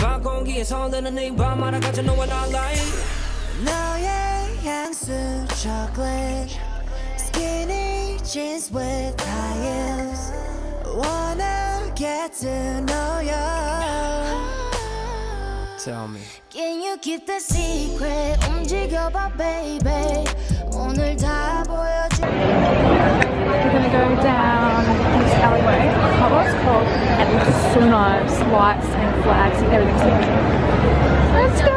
공기에 서늘한 네 밤 알아가져 너와 나 like 너의 향수 chocolate skinny jeans with high heels wanna get to know you. Tell me, can you keep the secret? 움직여봐 baby 오늘 다 보여줘. We're gonna go down this alleyway. I forgot what it's called. And it looks so nice. Lights and flags and everything's here. Let's go!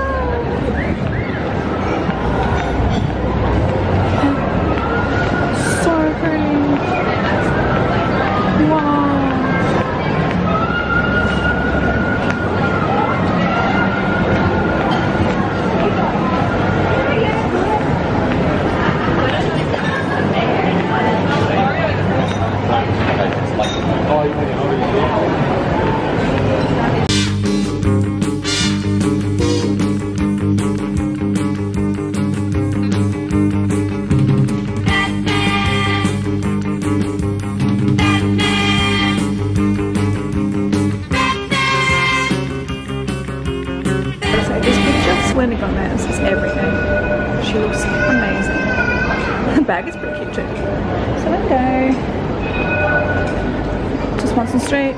So pretty. Wow. Gomez is everything. She looks amazing. The bag is pretty cute too. So let's go to Swanson Street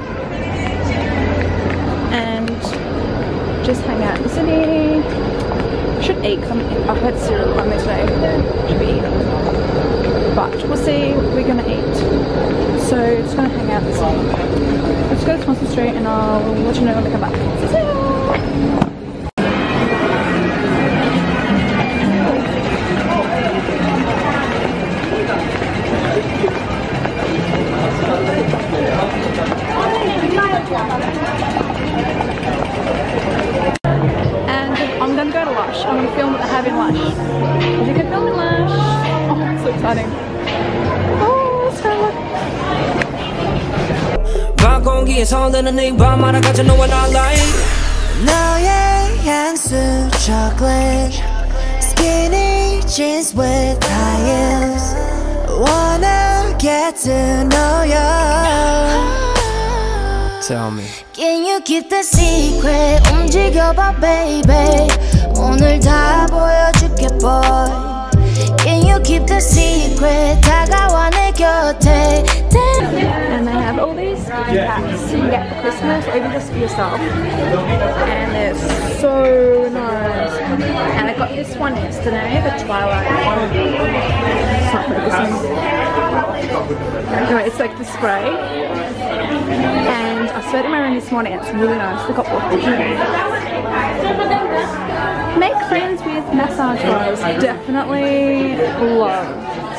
and just hang out in the city. I should eat because I've had cereal on this day. Should be eating. But we'll see what we're gonna eat. So just gonna hang out in the city. Let's go to Swanson Street and I'll let you know when we come back. See ya! And I'm gonna go to Lush. I'm gonna film what I have in Lush. You can film in Lush. Oh, it's so exciting. Oh, let's go. 밤 공기에 서늘한 네 밤 알아가져 너와 나 like 너의 향수 chocolate skinny jeans with high heels wanna get to know you. Tell me, can you keep the secret? 움직여봐 baby 오늘 다 보여줄게 boy. Can you keep the secret? 다가와 내 곁에. And they have all these hats you can get for Christmas or even just for yourself. And they're so nice. And I got this one yesterday, the Twilight one. It's not focusing. Anyway, it's like the spray. And I started in my room this morning and it's really nice. They got all Make friends with massage guys. Definitely love.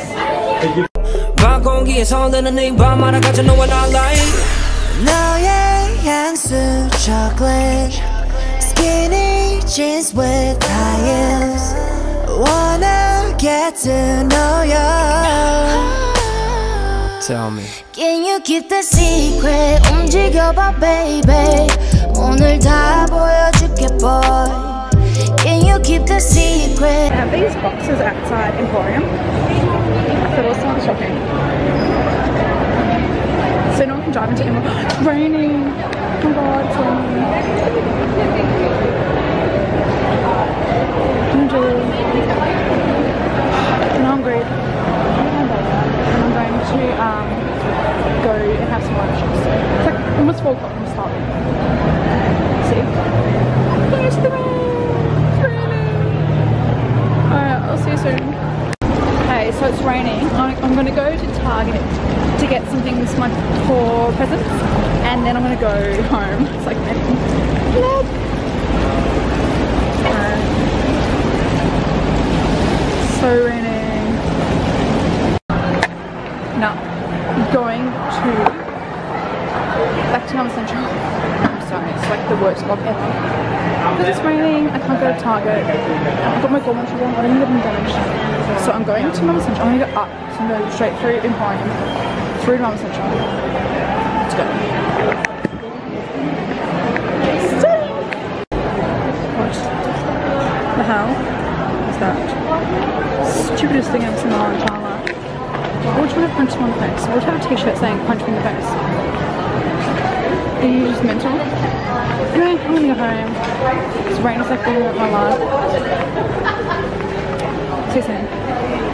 밤 공기에 서늘한 네 밤 알아가져 너와 나 like 너의 향수 chocolate skinny jeans with high heels wanna get to know you. Tell me, can you keep the secret? 움직여봐 baby 오늘 다 보여줄게 boy. Can you keep the secret? I have these boxes outside Emporium. I thought I was not shopping. So no one can drive into Emporium. It's raining. Oh my god, it's raining. I'm hungry. And I'm going to go and have some lunch. It's like almost 4 o'clock. I'm starving. See? Here's the rain. Alright, I'll see you soon. Okay, so it's raining. I'm going to go to Target to get some things for presents and then I'm going to go home. It's like raining. Look! So raining. No, I'm going to back to Melbourne Central. I'm sorry, it's like the worst vlog ever. Because it's raining, I can't go to Target. I've got my gormand shoes on, I don't even damaged. So I'm going to Melbourne Central. I'm going to go up. So I'm going to go straight through Emporium, through to Melbourne Central. Let's go. What the hell is that? Stupidest thing I've seen in my entire life. I would try to punch someone in the face. I would have a t-shirt saying punch me in the face. Are you just mental? Anyway, I'm gonna go home. This rain is like blowing up my life. See you soon.